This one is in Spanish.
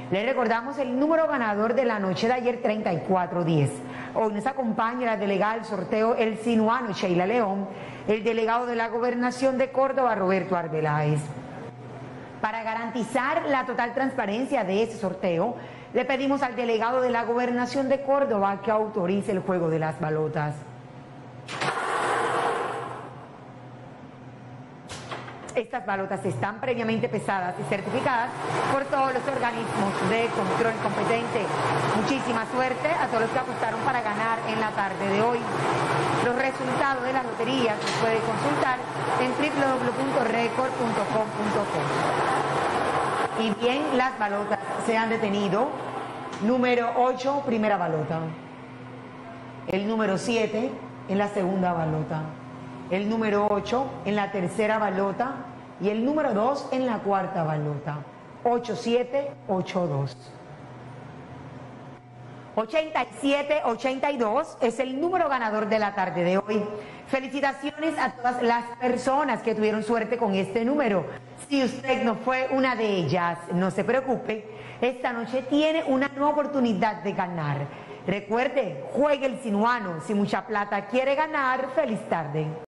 Le recordamos el número ganador de la noche de ayer, 3410. Hoy nos acompaña la delegada del sorteo El Sinuano, Sheila León, el delegado de la Gobernación de Córdoba, Roberto Arbeláez. Para garantizar la total transparencia de este sorteo, le pedimos al delegado de la Gobernación de Córdoba que autorice el juego de las balotas. Estas balotas están previamente pesadas y certificadas por todos los organismos de control competente. Muchísima suerte a todos los que apostaron para ganar en la tarde de hoy. Los resultados de las loterías los puede consultar en www.record.com.co. Y bien, las balotas se han detenido. Número 8, primera balota. El número 7 en la segunda balota. El número 8 en la tercera balota y el número 2 en la cuarta balota. 8782. 8782 es el número ganador de la tarde de hoy. Felicitaciones a todas las personas que tuvieron suerte con este número. Si usted no fue una de ellas, no se preocupe. Esta noche tiene una nueva oportunidad de ganar. Recuerde, juegue el sinuano. Si mucha plata quiere ganar, feliz tarde.